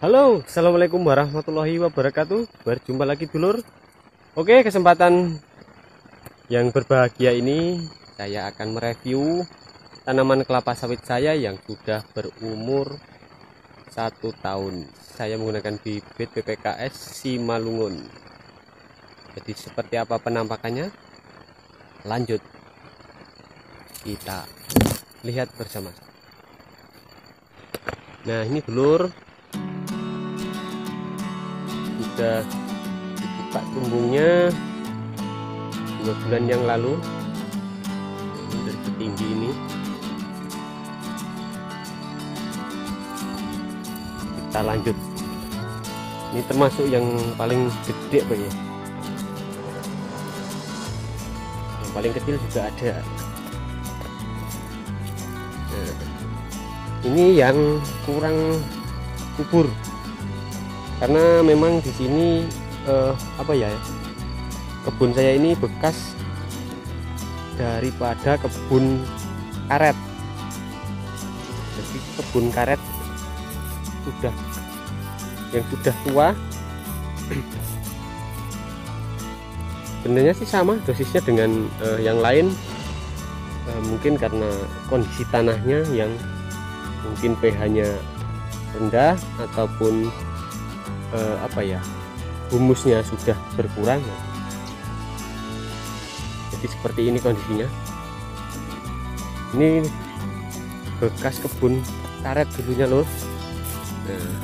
Halo, assalamualaikum warahmatullahi wabarakatuh. Berjumpa lagi dulur. Oke, kesempatan yang berbahagia ini saya akan mereview tanaman kelapa sawit saya yang sudah berumur 1 tahun. Saya menggunakan bibit PPKS Simalungun. Jadi seperti apa penampakannya? Lanjut kita lihat bersama. Nah, ini dulur, sudah dibuka tumbuhnya 2 bulan yang lalu dari setinggi ini. Kita lanjut. Ini termasuk yang paling gede Pak ya. Yang paling kecil juga ada. Nah, ini yang kurang subur karena memang di sini kebun saya ini bekas daripada kebun karet. Jadi kebun karet sudah tua. Sebenarnya sih sama dosisnya dengan yang lain, mungkin karena kondisi tanahnya yang mungkin pH-nya rendah ataupun humusnya sudah berkurang. Jadi seperti ini kondisinya. Ini bekas kebun karet dulunya loh. Nah,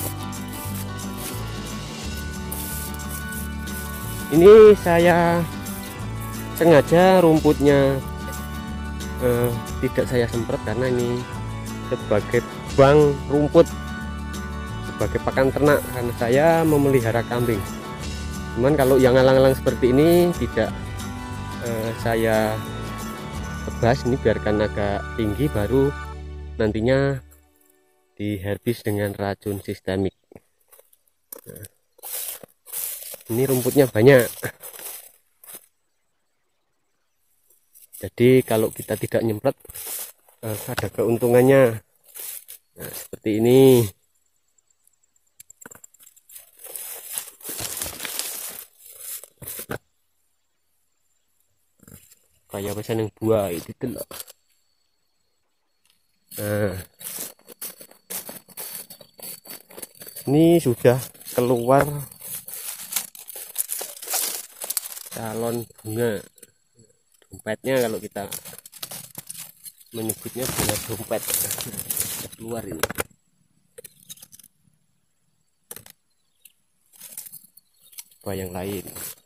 ini saya sengaja rumputnya tidak saya semprot karena ini sebagai bank rumput, sebagai pakan ternak, karena saya memelihara kambing. Cuman kalau yang alang-alang seperti ini tidak saya tebas, ini biarkan agak tinggi, baru nantinya diherbis dengan racun sistemik. Nah, ini rumputnya banyak, jadi kalau kita tidak nyemprot ada keuntungannya. Nah, seperti ini. Kayak pesan yang buah itu loh. Nah, ini sudah keluar calon bunga dompetnya, kalau kita menyebutnya bunga dompet. Keluar ini. Apa yang lain?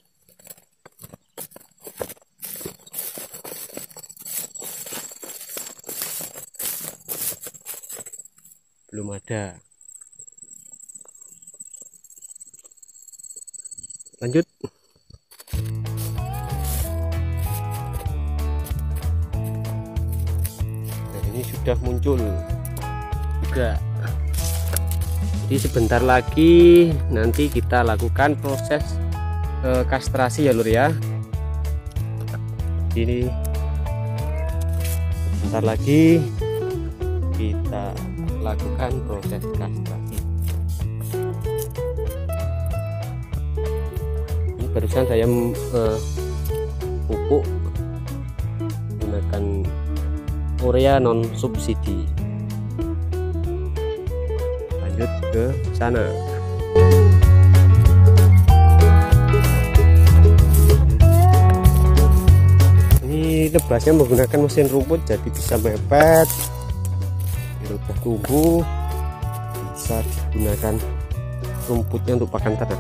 Belum ada. Lanjut. Nah, ini sudah muncul juga. Jadi sebentar lagi nanti kita lakukan proses kastrasi ya lur ya. Ini sebentar lagi kita lakukan proses kastrasi. Ini barusan saya pupuk menggunakan urea non subsidi. Lanjut ke sana. Ini lebasnya menggunakan mesin rumput, jadi bisa mepet. Udah tumbuh, bisa digunakan rumputnya untuk pakan ternak.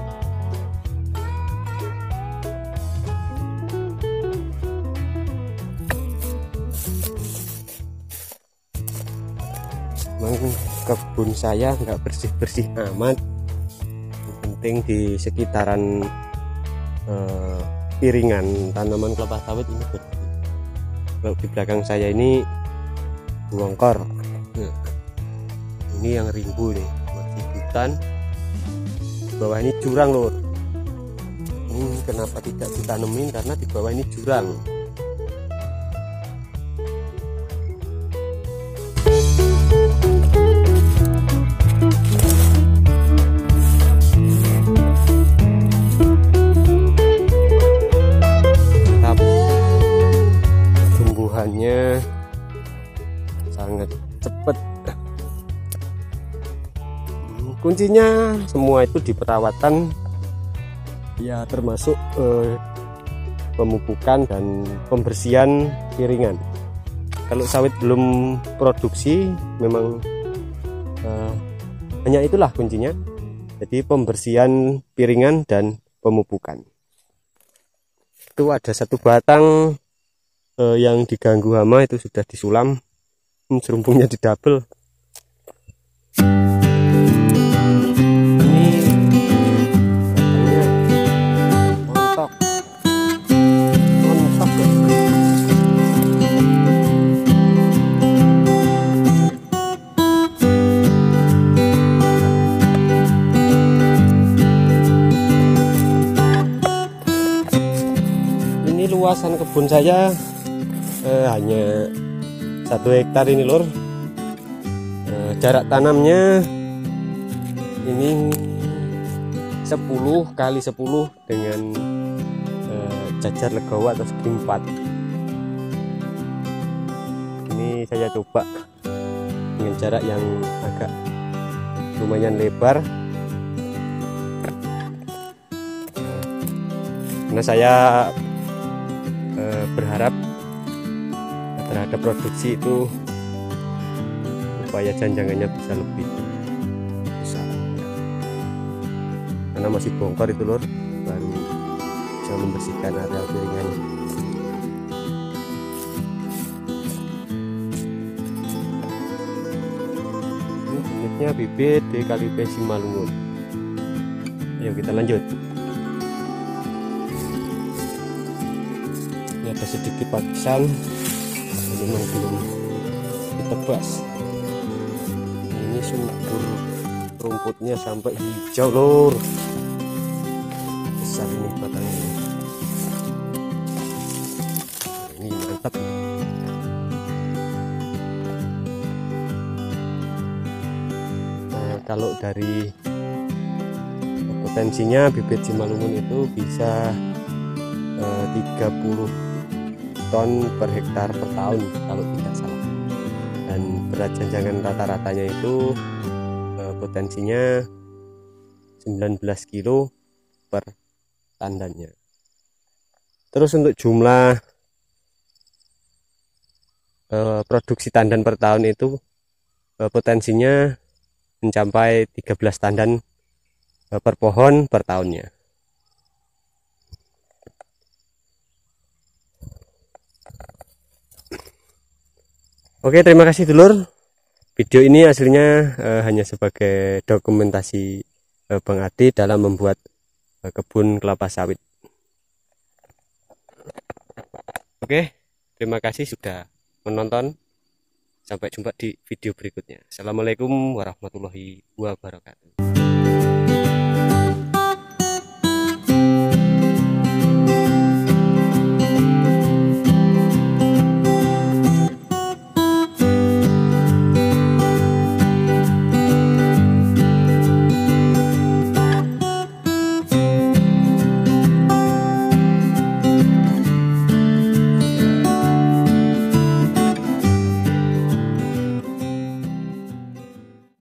Memang kebun saya nggak bersih-bersih amat, yang penting di sekitaran piringan tanaman kelapa sawit ini bersih. Kalau di belakang saya ini bongkor. Nah, ini yang rimbu nih, masih hutan. Di bawah ini jurang lor. Ini kenapa tidak ditanemin, karena di bawah ini jurang. Kuncinya semua itu di perawatan ya, termasuk pemupukan dan pembersihan piringan. Kalau sawit belum produksi memang hanya itulah kuncinya. Jadi pembersihan piringan dan pemupukan. Itu ada satu batang yang diganggu hama, itu sudah disulam, serumpungnya didabel. Luasan kebun saya hanya 1 hektar ini lur. Jarak tanamnya ini 10 kali 10 dengan jajar legawa atau segi 4. Ini saya coba dengan jarak yang agak lumayan lebar, karena saya berharap terhadap produksi itu supaya janjangannya bisa lebih besar, karena masih bongkar itu lur, baru bisa membersihkan area piringannya. Ini jenisnya bibit DKLP Simalungun. Ayo kita lanjut. Ada sedikit pakisan, memang belum ditebas. Ini subur, rumputnya sampai hijau lur, besar ini batangnya. Ini mantap. Nah, kalau dari potensinya bibit Simalungun itu bisa 30 ton per hektar per tahun kalau tidak salah, dan berat janjangan rata-ratanya itu potensinya 19 kilo per tandannya. Terus untuk jumlah produksi tandan per tahun itu potensinya mencapai 13 tandan per pohon per tahunnya. Oke, terima kasih dulur. Video ini aslinya hanya sebagai dokumentasi Bang Adi dalam membuat kebun kelapa sawit. Oke, terima kasih sudah menonton. Sampai jumpa di video berikutnya. Assalamualaikum warahmatullahi wabarakatuh.